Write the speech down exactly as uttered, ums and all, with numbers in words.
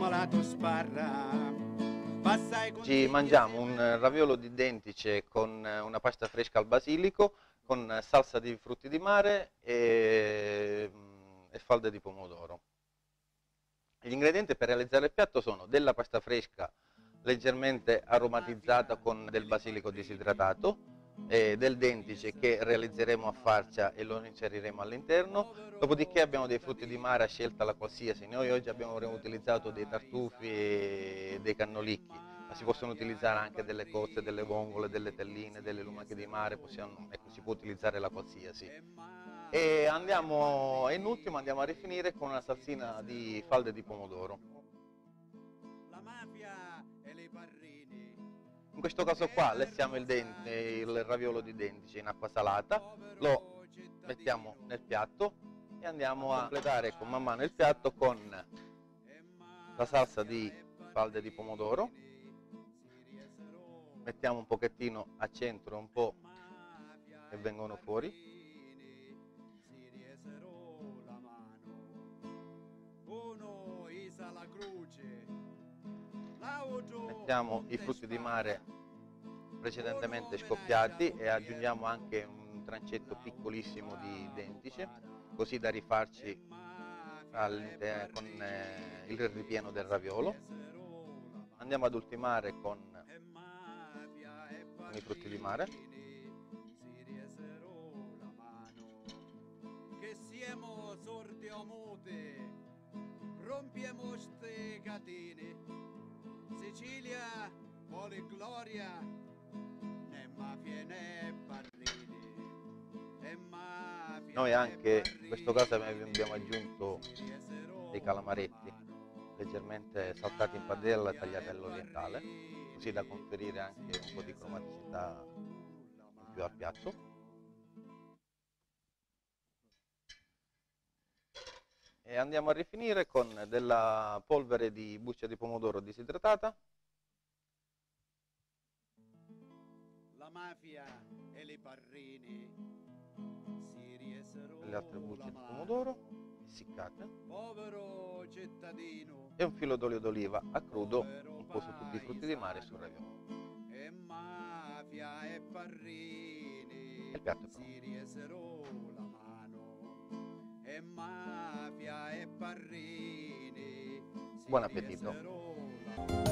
malato sparra. Ci mangiamo un raviolo di dentice con una pasta fresca al basilico, con salsa di frutti di mare e, e falde di pomodoro. Gli ingredienti per realizzare il piatto sono della pasta fresca leggermente aromatizzata con del basilico disidratato, e del dentice che realizzeremo a farcia e lo inseriremo all'interno. Dopodiché abbiamo dei frutti di mare a scelta la qualsiasi. Noi oggi abbiamo utilizzato dei tartufi e dei cannolicchi, ma si possono utilizzare anche delle cozze, delle vongole, delle telline, delle lumache di mare, possiamo, ecco, si può utilizzare la qualsiasi. E andiamo, in ultimo andiamo a rifinire con una salsina di falde di pomodoro. La mafia e le parrini. In questo caso qua lessiamo il, dente, il raviolo di dentice in acqua salata, lo mettiamo nel piatto e andiamo a completare con man mano il piatto con la salsa di falde di pomodoro. Mettiamo un pochettino a centro, un po' che vengono fuori. Mettiamo i frutti di mare precedentemente scoppiati e aggiungiamo anche un trancetto piccolissimo di dentice, così da rifarci al, con eh, il ripieno del raviolo. Andiamo ad ultimare con, con i frutti di mare. Che siamo sordi o mute, rompiamo ste catene. Sicilia vuole gloria, né mafia né parrini, né mafia. Noi anche in questo caso abbiamo aggiunto dei calamaretti leggermente saltati in padella e tagliati all'orientale, così da conferire anche un po' di cromaticità in più al piatto. E andiamo a rifinire con della polvere di buccia di pomodoro disidratata, la mafia e le parrini si riesero, le altre bucce di pomodoro essiccate, povero cittadino, e un filo d'olio d'oliva a crudo un po' su tutti i frutti di mare e sul raviolo. e mafia e parrini Il piatto è pronto. si riesero la mano, e mafia e parrini. Buon appetito!